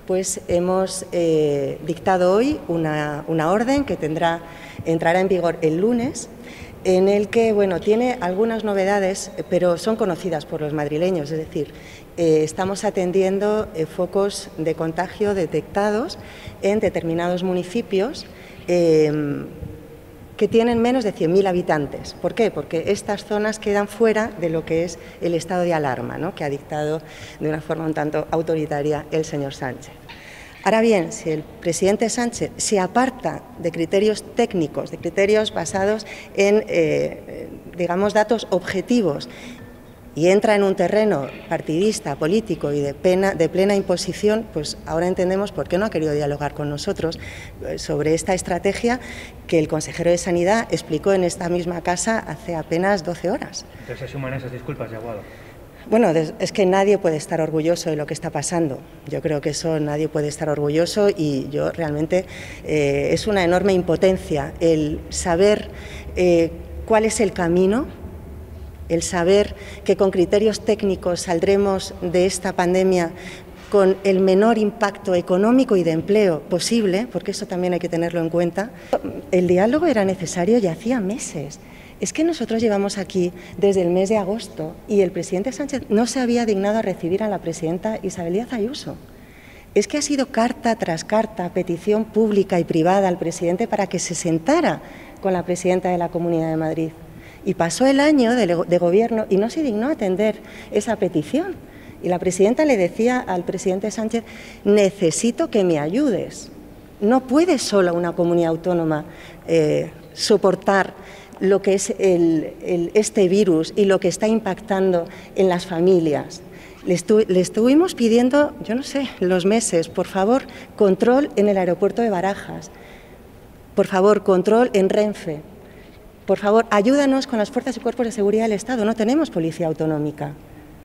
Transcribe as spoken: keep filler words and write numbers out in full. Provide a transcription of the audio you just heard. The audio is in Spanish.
pues hemos eh, dictado hoy una, una orden que tendrá, entrará en vigor el lunes, en el que, bueno, tiene algunas novedades, pero son conocidas por los madrileños, es decir, eh, estamos atendiendo eh, focos de contagio detectados en determinados municipios eh, que tienen menos de cien mil habitantes. ¿Por qué? Porque estas zonas quedan fuera de lo que es el estado de alarma, ¿no?, que ha dictado de una forma un tanto autoritaria el señor Sánchez. Ahora bien, si el presidente Sánchez se aparta de criterios técnicos, de criterios basados en, eh, digamos, datos objetivos, y entra en un terreno partidista, político y de, pena, de plena imposición, pues ahora entendemos por qué no ha querido dialogar con nosotros sobre esta estrategia que el consejero de Sanidad explicó en esta misma casa hace apenas doce horas. Entonces se suman esas disculpas de Aguado. Bueno, es que nadie puede estar orgulloso de lo que está pasando. Yo creo que eso nadie puede estar orgulloso y yo realmente eh, es una enorme impotencia el saber eh, cuál es el camino, el saber que con criterios técnicos saldremos de esta pandemia con el menor impacto económico y de empleo posible, porque eso también hay que tenerlo en cuenta. El diálogo era necesario ya hacía meses. Es que nosotros llevamos aquí desde el mes de agosto y el presidente Sánchez no se había dignado a recibir a la presidenta Isabel Díaz Ayuso. Es que ha sido carta tras carta, petición pública y privada al presidente para que se sentara con la presidenta de la Comunidad de Madrid. Y pasó el año de, de gobierno y no se dignó a atender esa petición. Y la presidenta le decía al presidente Sánchez: necesito que me ayudes. No puede sola una comunidad autónoma eh, soportar lo que es el, el, este virus y lo que está impactando en las familias. Le, estu le estuvimos pidiendo, yo no sé, los meses, por favor, control en el aeropuerto de Barajas, por favor, control en Renfe, por favor, ayúdanos con las fuerzas y cuerpos de seguridad del Estado, no tenemos policía autonómica.